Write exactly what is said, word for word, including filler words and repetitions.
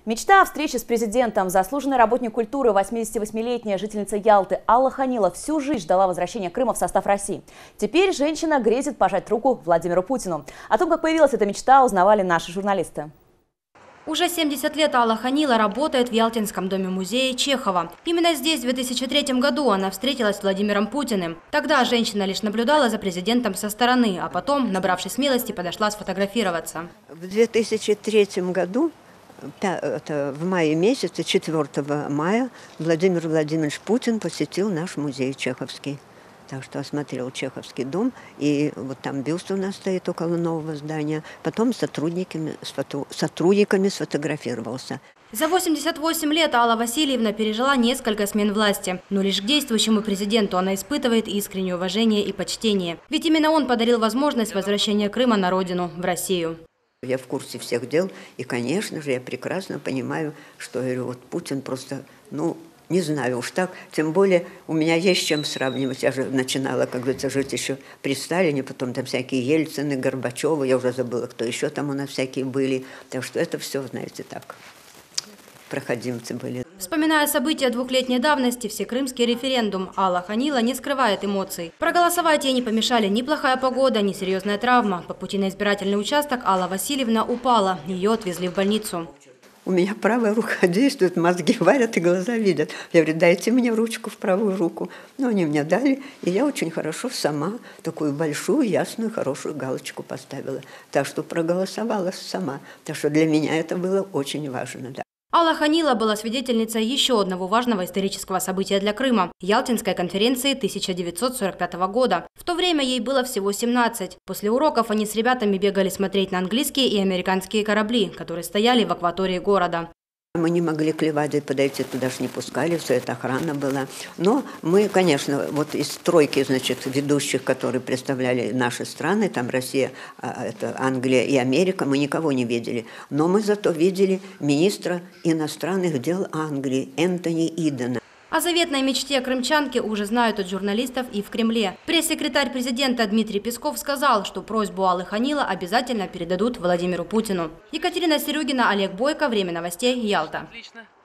Мечта о встрече с президентом. Заслуженный работник культуры, восьмидесятивосьмилетняя жительница Ялты Алла Ханила всю жизнь ждала возвращения Крыма в состав России. Теперь женщина грезит пожать руку Владимиру Путину. О том, как появилась эта мечта, узнавали наши журналисты. Уже семьдесят лет Алла Ханила работает в Ялтинском доме-музее Чехова. Именно здесь в две тысячи третьем году она встретилась с Владимиром Путиным. Тогда женщина лишь наблюдала за президентом со стороны, а потом, набравшись смелости, подошла сфотографироваться. В две тысячи третьем году, это в мае месяце, четвёртого мая, Владимир Владимирович Путин посетил наш музей Чеховский. Так что осмотрел Чеховский дом, и вот там бюст у нас стоит около нового здания. Потом с сотрудниками, с фото, сотрудниками сфотографировался. За восемьдесят восемь лет Алла Васильевна пережила несколько смен власти. Но лишь к действующему президенту она испытывает искреннее уважение и почтение. Ведь именно он подарил возможность возвращения Крыма на родину, в Россию. Я в курсе всех дел, и, конечно же, я прекрасно понимаю, что, я говорю, вот Путин просто, ну... Не знаю уж так, тем более у меня есть с чем сравнивать. Я же начинала, как говорится, жить еще при Сталине, потом там всякие Ельцины, Горбачевы, я уже забыла, кто еще там у нас всякие были. Так что это все, знаете, так, проходимцы были. Вспоминая события двухлетней давности, всекрымский референдум, Алла Ханила не скрывает эмоций. Проголосовать ей не помешали ни плохая погода, ни серьезная травма. По пути на избирательный участок Алла Васильевна упала, ее отвезли в больницу. У меня правая рука действует, мозги варят и глаза видят. Я говорю, дайте мне ручку в правую руку. Ну, они мне дали, и я очень хорошо сама такую большую, ясную, хорошую галочку поставила. Так что проголосовала сама. Так что для меня это было очень важно, да. Алла Ханила была свидетельницей еще одного важного исторического события для Крыма – Ялтинской конференции тысяча девятьсот сорок пятого года. В то время ей было всего семнадцать. После уроков они с ребятами бегали смотреть на английские и американские корабли, которые стояли в акватории города. Мы не могли к Леваде подойти, туда же не пускали, все это охрана была. Но мы, конечно, вот из тройки, значит, ведущих, которые представляли наши страны, там Россия, это Англия и Америка, мы никого не видели. Но мы зато видели министра иностранных дел Англии Энтони Идена. О заветной мечте крымчанки уже знают от журналистов и в Кремле. Пресс-секретарь президента Дмитрий Песков сказал, что просьбу Аллы Ханила обязательно передадут Владимиру Путину. Екатерина Серюгина, Олег Бойко. Время новостей. Ялта.